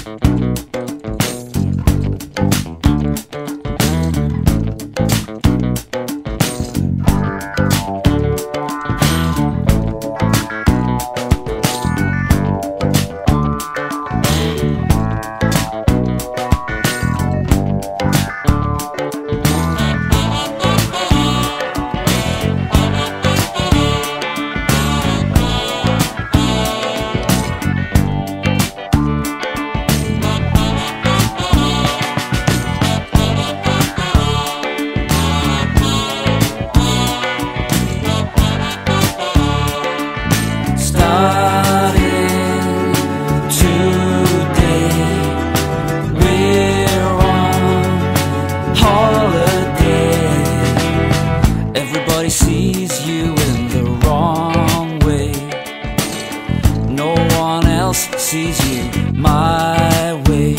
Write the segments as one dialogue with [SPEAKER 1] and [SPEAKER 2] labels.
[SPEAKER 1] Sees you in the wrong way. No one else sees you my way.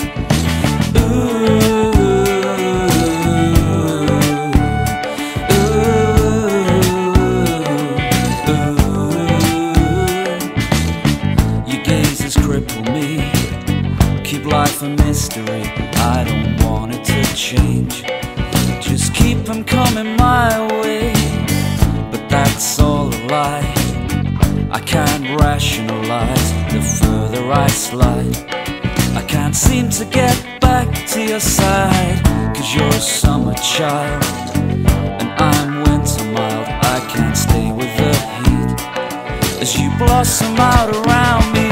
[SPEAKER 1] Ooh, your gazes cripple me, keep life a mystery. I don't want it to change. Just keep them coming my way. That's all a lie. I can't rationalize the further I slide. I can't seem to get back to your side. 'Cause you're a summer child and I'm winter mild. I can't stay with the heat as you blossom out around me.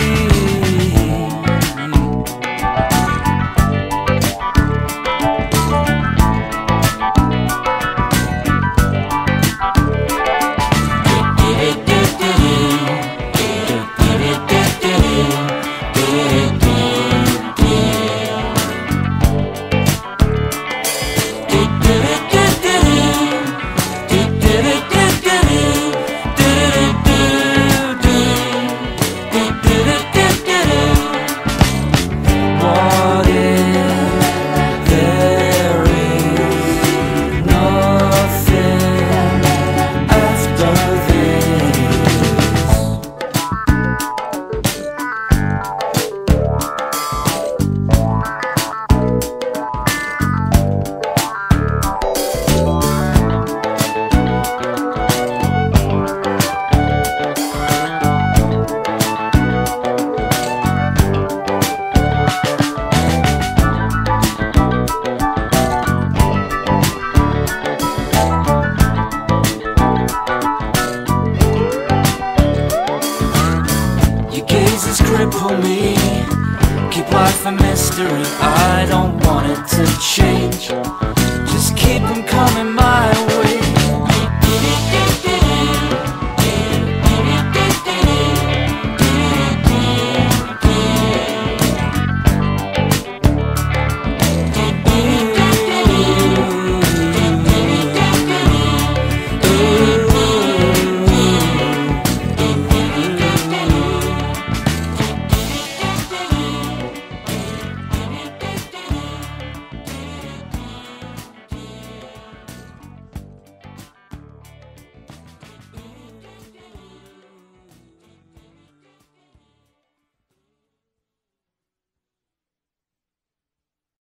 [SPEAKER 1] Cripple me, keep life a mystery. I don't want it to change. Just keep them coming.